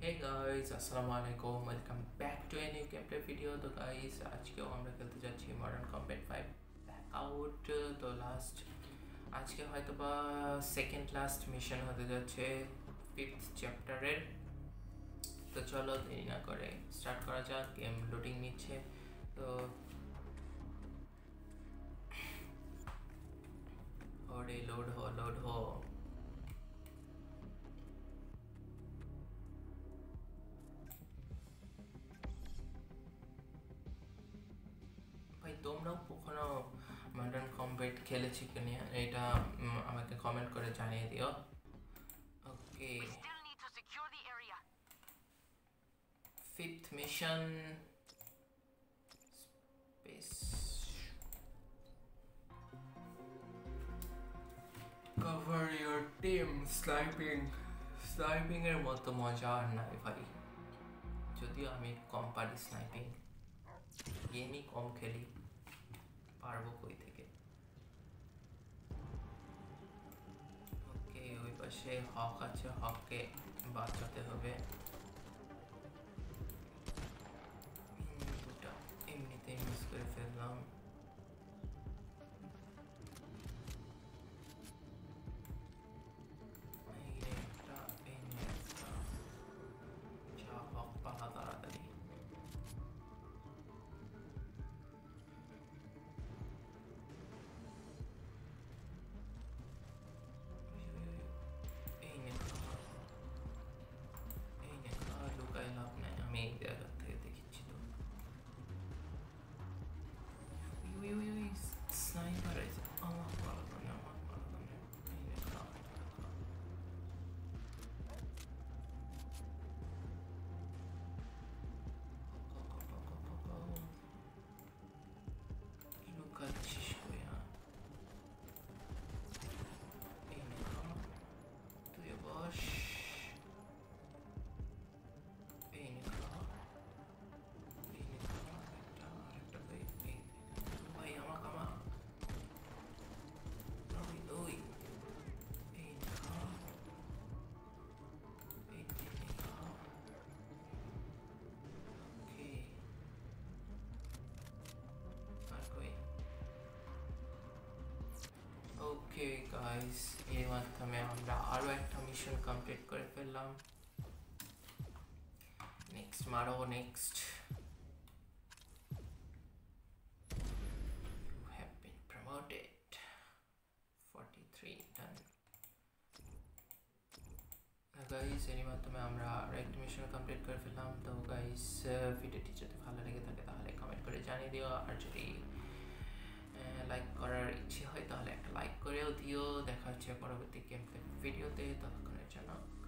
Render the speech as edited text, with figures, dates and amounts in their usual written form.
Hey guys, Assalamualaikum. Welcome back to a new gameplay video. तो guys আজকেও আমরা খেলতে যাচ্ছি Modern Combat 5 Blackout তো লাস্ট আজকে হয়তো বা সেকেন্ড লাস্ট মিশন হতে যাচ্ছে 5th চ্যাপ্টারের। তো চলো দেরি না করে স্টার্ট করা যাক। গেম লোডিং নিচ্ছে তো ওরে লোড হো ভাই তোমরাও কখনো মডার্ন কমব্যাট খেলেছি কিনা এটা আমাকে কমেন্ট করে জানিয়ে দিও। Okay, fifth mission space cover your team. Sniping এর মতো মজা আর নাই ভাই, যদিও আমি কম পারি স্নাইপিং, গেমই কম খেলি, পারবো কই থেকে। ওকে, ওই পাশে হক আছে, হককে বাঁচাতে হবে। দুটা এমনিতেই মিস করে ফেললাম। হক পালা তাড়াতাড়ি। লুকায় লাভ নাই, আমি এই জায়গা থেকে দেখেছি তো। স্নাইপার আছে, আমার পালানো না, আমার পালানো না। এই নে খা। লুকাচ্ছিস কই? এই নে খা, তুই বস। এই নে খা, এই নে খা, আরেকটা ভাই। এই ভাই আমার ওই এই নে খা, এই নে খা। ওকে, আর কই? ওকে গাইস, এর মাধ্যমে আমরা আরো একটা মিশন কমপ্লিট করে ফেললাম। নেক্সট মারো, next. You have been promoted. 43 done. Guys, এর মাধ্যমে আমরা আরেকটা মিশন কমপ্লিট করে ফেললাম। তো গাইস, ভিডিওটি যদি ভালো লেগে থাকে তাহলে কমেন্ট করে জানিয়ে দিও, আর যদি লাইক করার ইচ্ছে হয় তাহলে একটা লাইক করেও দিও। দেখা হচ্ছে পরবর্তী গেম ভিডিওতে, ততক্ষণের জন্য